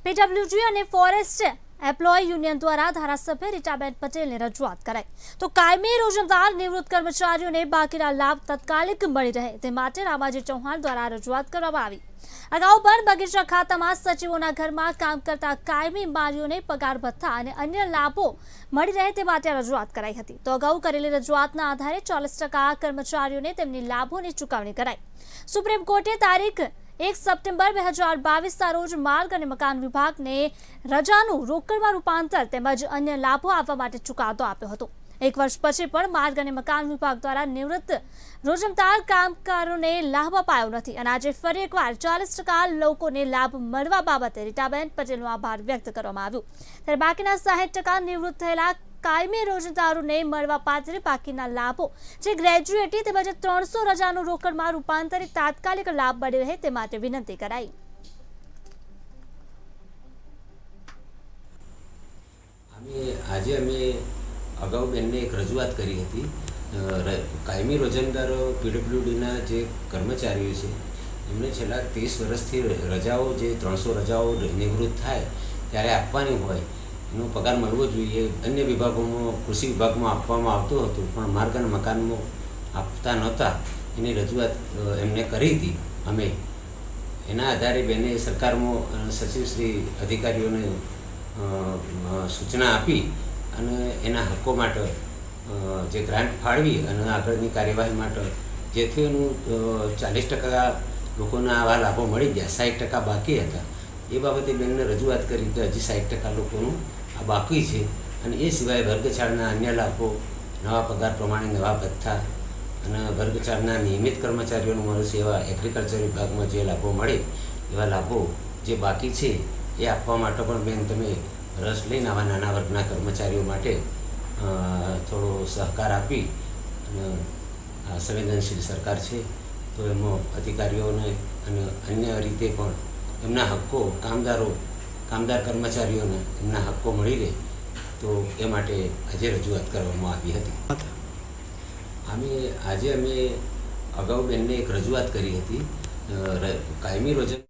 PWD અને forest employ union દ્વારા ધારાસભ્ય રીટાબેન પટેલને રજૂઆત કરાઈ તો કાયમી રોજમદાર નિવૃત્ત કર્મચારીઓને બાકીના લાભ તાત્કાલિક મળી રહે તે માટે રામાજી ચૌહાણ દ્વારા રજૂઆત કરવામાં આવી। અગાઉ પણ બગીચા ખાતામાં સચિવોના ઘરમાં કામ કરતા કાયમી માળીઓને પગાર ભથ્થા અને અન્ય લાભો મળી રહે તે માટે રજૂઆત કરાઈ હતી। તો અગાઉ કરેલી રજૂઆતના આધારે 40% કર્મચારીઓને તેમની લાભોની ચૂકવણી કરાઈ। સુપ્રીમ કોર્ટે તારીખ 1 સપ્ટેમ્બર 2022 રોજ માર્ગ અને મકાન વિભાગને રજાનું રોકડમાં રૂપાંતર તેમજ અન્ય લાભો આપવા માટે ચુકાદો આપ્યો હતો। 1 વર્ષ પછી પણ માર્ગ અને મકાન વિભાગ દ્વારા નિવૃત્ત રોજમદાર કામદારોને લાભ અપાયો નથી અને આજે ફરી એકવાર 40% લોકોને લાભ મળવા બાબતે રીટાબેન પટેલનો આભાર વ્યક્ત કરવામાં આવ્યો। ત્યારે બાકીના 60% નિવૃત્ત થયેલા કાયમી રોજદારોને મળવા પાત્ર બાકીના લાભો જે ગ્રેજ્યુએટી તેમજ 300 રજાનું રોકડમાં રૂપાંતરિત તાત્કાલિક લાભ મળી રહે તે માટે વિનંતી કરાઈ। આજે અમે અગાઉ બેનને એક રજૂઆત કરી હતી। કાયમી રોજમદારો પીડબ્લ્યુડીના જે કર્મચારીઓ છે એમને છેલ્લા 30 વર્ષથી રજાઓ જે 300 રજાઓ નિવૃત્ત થાય ત્યારે આપવાની હોય એનો પગાર મળવો જોઈએ। અન્ય વિભાગોમાં કૃષિ વિભાગમાં આપવામાં આવતો હતો પણ માર્ગ અને મકાનમાં આપતા નહોતા। એની રજૂઆત એમને કરી હતી અમે। એના આધારે બેને સરકારમાં સચિવશ્રી અધિકારીઓને સૂચના આપી અને એના હક્કો માટે જે ગ્રાન્ટ ફાળવી અને આગળની કાર્યવાહી માટે જેથી એનું 40% લોકોને આવા લાભો મળી ગયા। 60% બાકી હતા એ બાબતે બેનને રજૂઆત કરી કે હજી 60% લોકોનું આ બાકી છે અને એ સિવાય વર્ગચાળના અન્ય લાભો, નવા પગાર પ્રમાણે નવા ભથ્થા અને વર્ગચાળના નિયમિત કર્મચારીઓને મળશે એવા એગ્રીકલ્ચર વિભાગમાં જે લાભો મળે એવા લાભો જે બાકી છે એ આપવા માટે પણ બેન તમે રસ લઈને આવા નાના વર્ગના કર્મચારીઓ માટે થોડો સહકાર આપી અને સંવેદનશીલ સરકાર છે તો એમાં અધિકારીઓને અને અન્ય રીતે પણ એમના હક્કો કામદાર કર્મચારીઓને એમના હક્કો મળી રહે તો એ માટે આજે રજૂઆત કરવામાં આવી હતી। આજે અમે અગાઉ બેનને એક રજૂઆત કરી હતી કાયમી રોજગાર